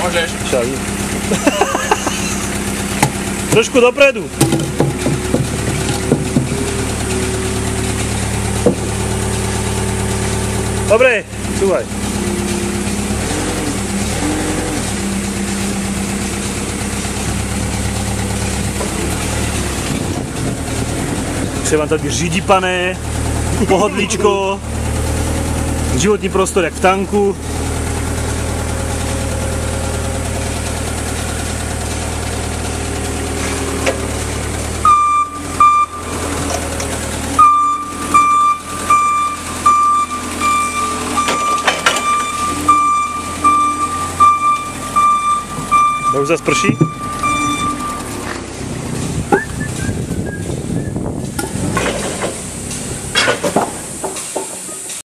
Môžeš. Však. Trošku dopredu. Dobre, cúvaj. Se vám tady řídí, pane, pohodlíčko, životní prostor jak v tanku. To už zas prší?